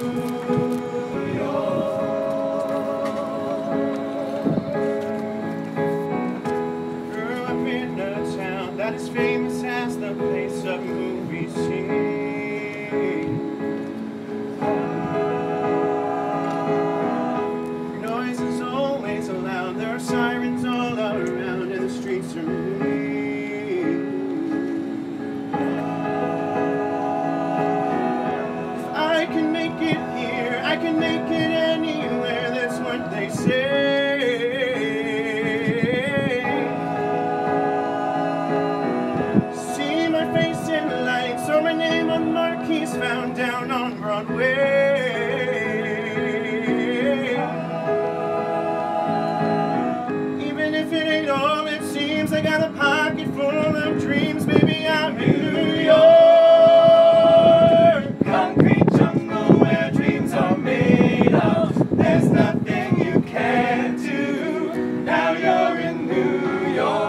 Grew up in a town that is famous as the place of movie scenes. Noise is always loud, there are sirens all around, and the streets are mean. If I can make it here, I can make it anywhere, that's what they say. See my face in lights, or my name on marquees found down on Broadway. Even if it ain't all it seems, I got a pocket full of dreams, baby, I'm in New York. Concrete jungle where dreams are made of. There's nothing you can't do. Now you're in New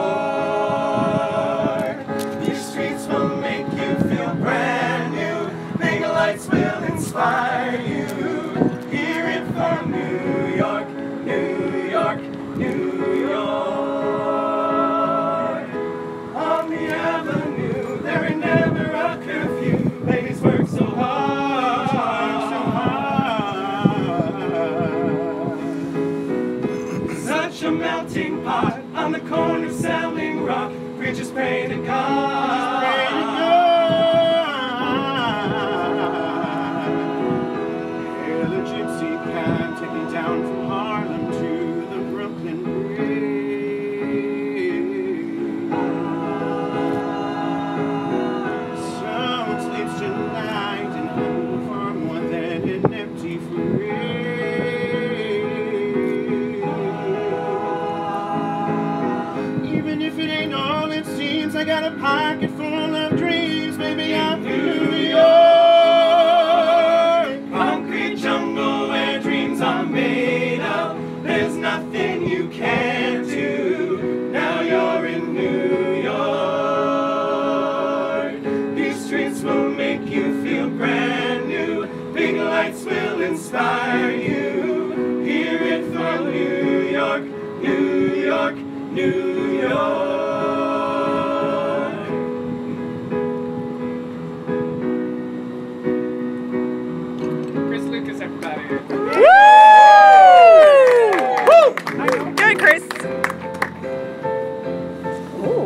York. These streets will make you feel brand new. Big lights will inspire you. Hear it from New York, New York, New York. On the avenue, there ain't never a curfew. Ladies work so hard. Such a melting pot on the corner selling rock. Preachers pray to God. Hail a gypsy cab taking down from Harlem to the Brooklyn Bridge. Someone sleeps tonight and home for more than an empty fridge. Even if it ain't all it seems, I got a pocket full of dreams, baby, I'm in New York. Concrete jungle where dreams are made of. There's nothing you can't do. Now you're in New York. These streets will make you feel brand new. Big lights will inspire you. Hear it from New York, New York, New York. Chris Lucas, everybody. Woo! Good, Chris. Ooh.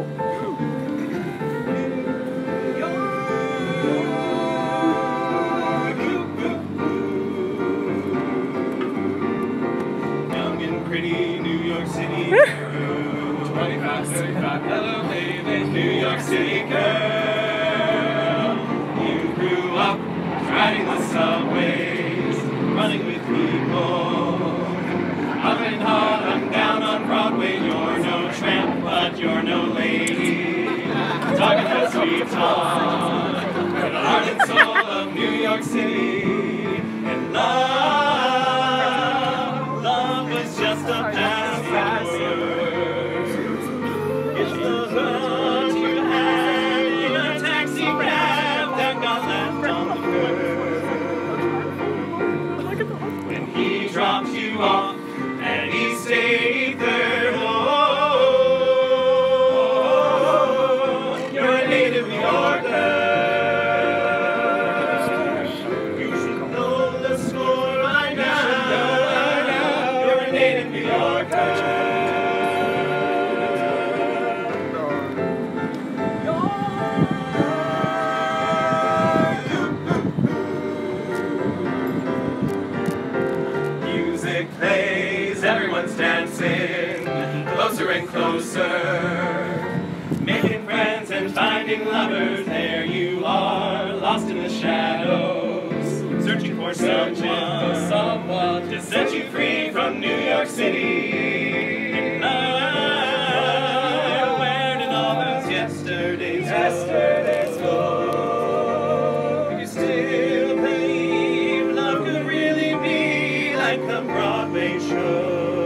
Young and pretty New York City 25, 35, hello baby. New York City girl. You grew up riding the subways, running with people. Up in Harlem, down on Broadway, you're no tramp, but you're no lady. Talking that sweet talk, the heart and soul of New York City. And love was just a passing word. It's the love you had in a taxi cab that got left on the curb. When he dropped you off and he stayed third, oh, you're a native New Yorker. You should know the score by now. You're a native New Yorker. Music plays, everyone's dancing, closer and closer, making friends and finding lovers. There you are, lost in the shadows, searching for someone to set you free from New York City. And where did all those yesterdays go? Do you still believe love could really be like the Broadway show?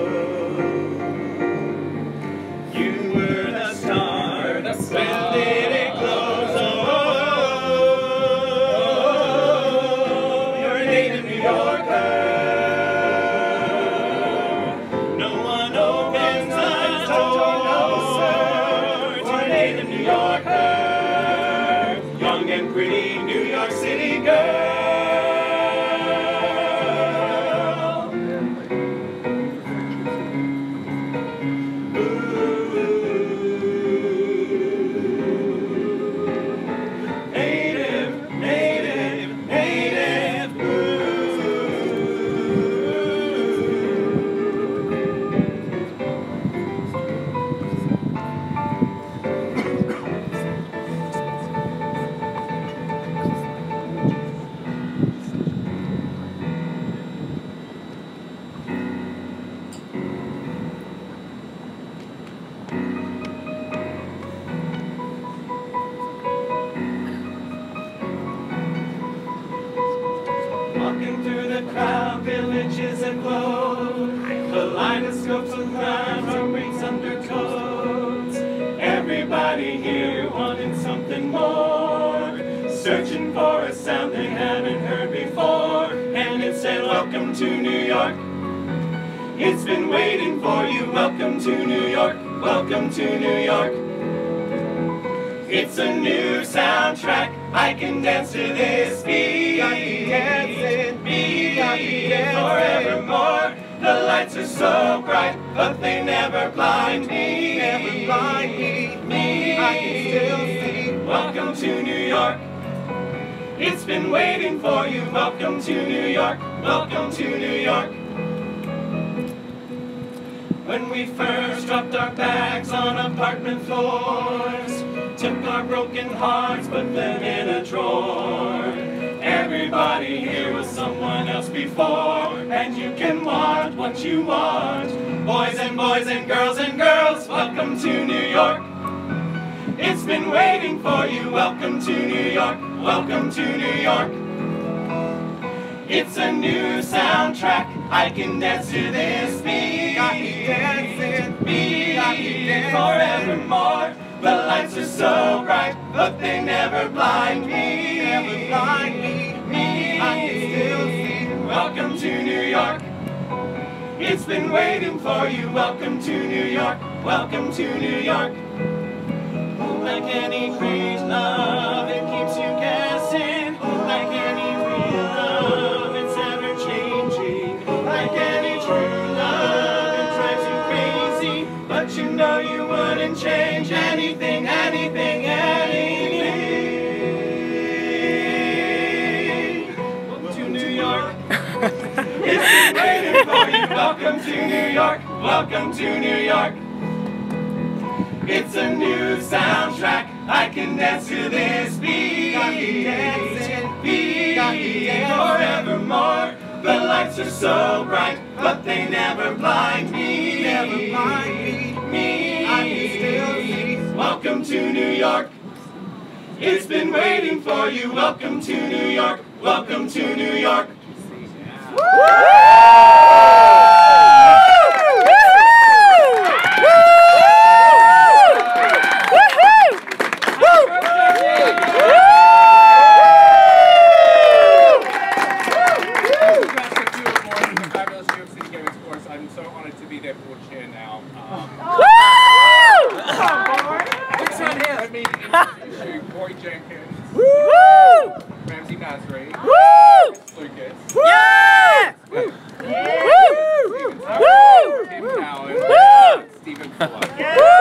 You were the star, when did it close? Oh, you're a native New Yorker. No one opens a door to a native New Yorker. Young and pretty New York City girl. Walking through the crowd, villages aglow, kaleidoscopes of crowds and breaks undercoats. Everybody here wanting something more, searching for a sound they haven't heard before. And it said, welcome to New York. It's been waiting for you. Welcome to New York. Welcome to New York. It's a new soundtrack. I can dance to this beat. I can dance forevermore. The lights are so bright, but they never blind me. Never blind me. I can still see. Welcome to New York. It's been waiting for you. Welcome to New York. Welcome to New York. When we first dropped our bags on apartment floors, took our broken hearts, put them in a drawer. Everybody here was someone else before, and you can want what you want. Boys and girls, welcome to New York. It's been waiting for you. Welcome to New York. Welcome to New York. It's a new soundtrack. I can dance to this beat. Forevermore. The lights are so bright, but they never blind me. Never blind me. I can still see. Welcome to New York. It's been waiting for you. Welcome to New York. Welcome to New York. Like any great love, it keeps you guessing. Like any real love, it's ever changing. Like any true love, it drives you crazy. But you know you wouldn't change anything, anything, anything. Welcome to New York. It's been waiting for you. Welcome to New York. Welcome to New York. It's a new soundtrack. I can dance to this beat. Forevermore. The lights are so bright, but they never blind me. Never blind me. I can still see. Welcome to New York. It's been waiting for you. Welcome to New York. Welcome to New York. I'm so honored to be their board chair now. Let me introduce you, Corey Jenkins, Ramsey Nasri, Lucas, Stephen Cowan, Stephen Fuller.